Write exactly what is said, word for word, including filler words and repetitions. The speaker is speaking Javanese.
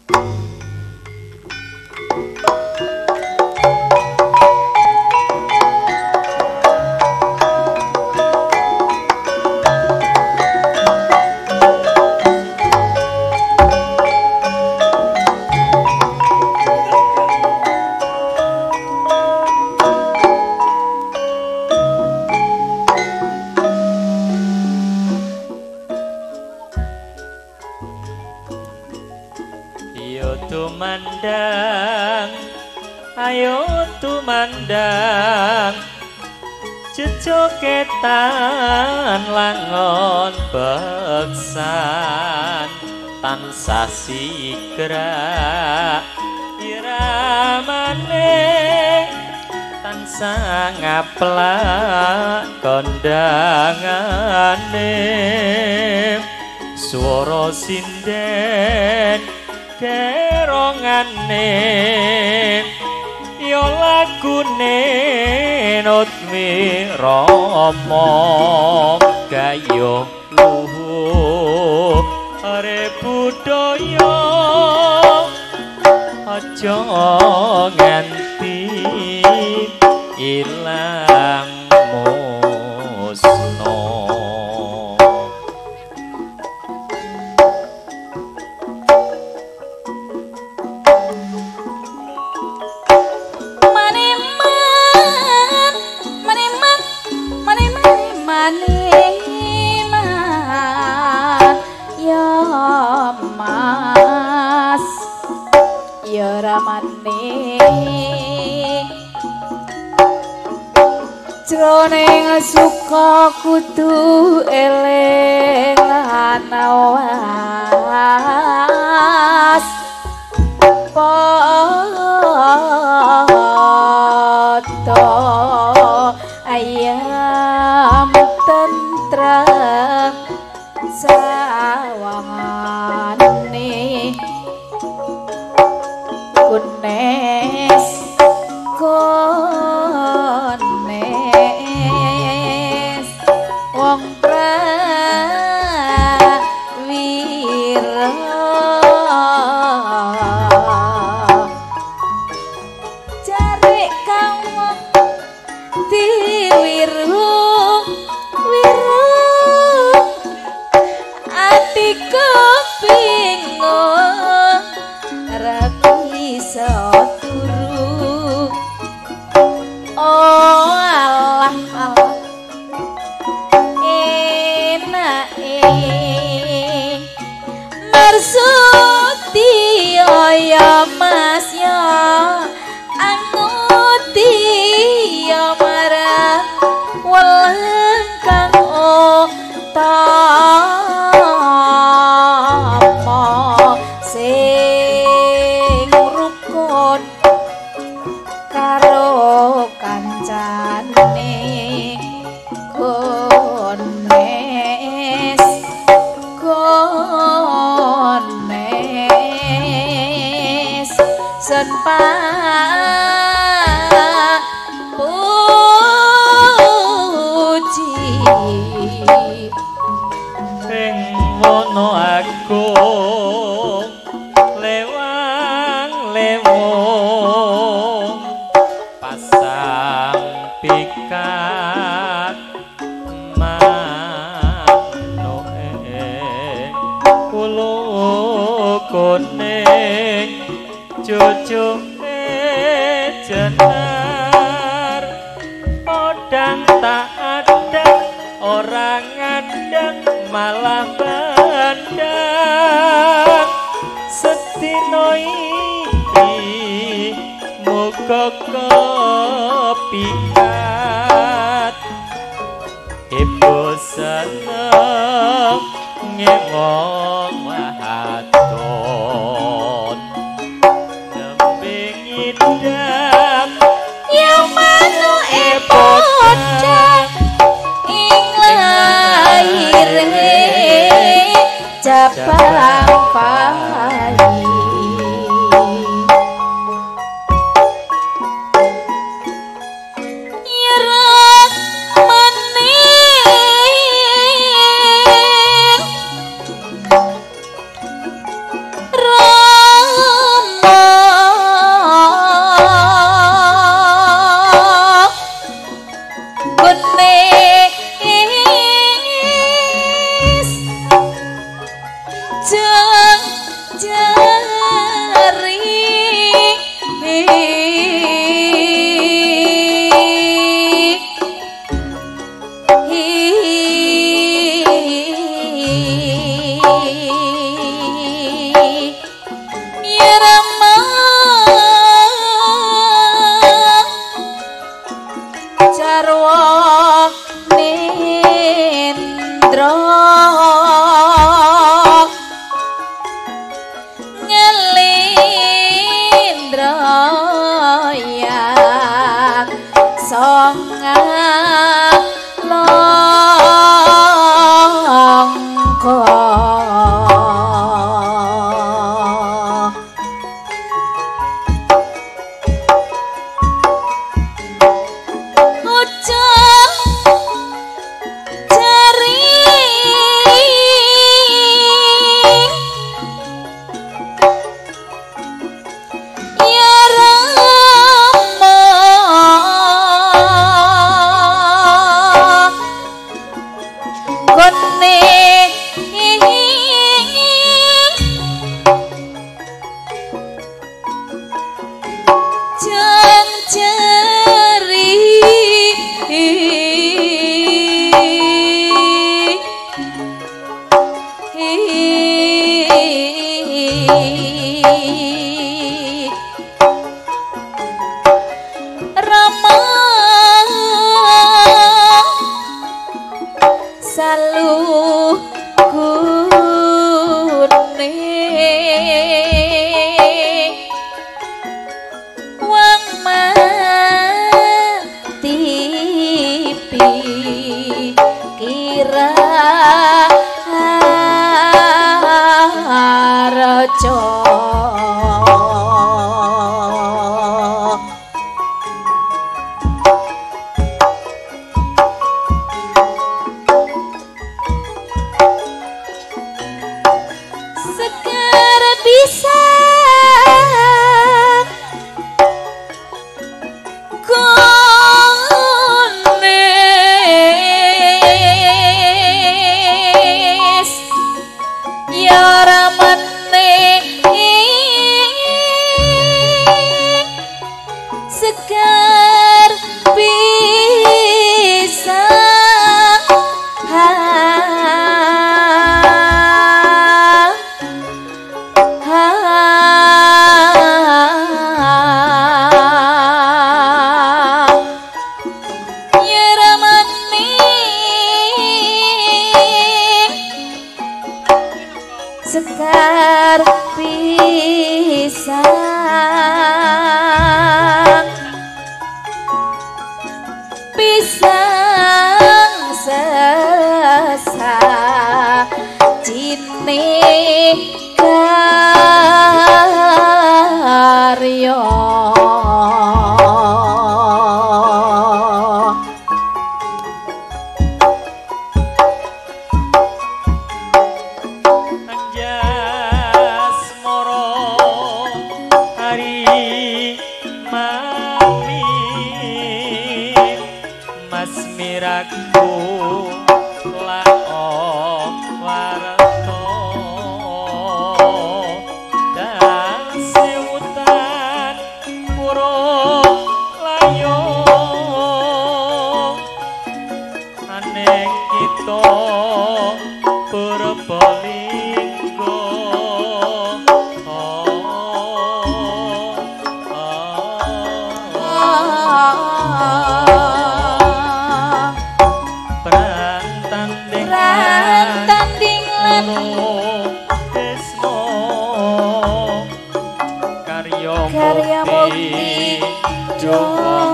Tumandang, ayo tumandang, jejogetan langon beksan, tansah sigra iramane, tansah ngaplak kondangane, swara sinden kerongane yo lagune nutmi rama gayo luhur are budaya aja nganti ilang musna. Jroning suka kudu eling lan awas padha ayam tentrem sawangane kunes kones wong prawira cari kamu diwiru wiru atiku bingung ra bisa turu. Oh alah alah enak eh marsudi ya mas ya anguti ya marang welang kang utama sing rukun karo kancane gones gones senpa puji ing ngono aku lewang lewong pasang pikat manoe kulo kuning cucuke jenar podang tak ada orang ngandang malah bandang sedino iki muga kepikat ibu seneng ngewong wahaton nembing idam yang manu epodang ing laire cabang pali nyerah mening Sekar pisang pisang sesa cine karyo miraku lao warto dan seutan puro layo aneng kita Purbalingga karya mukti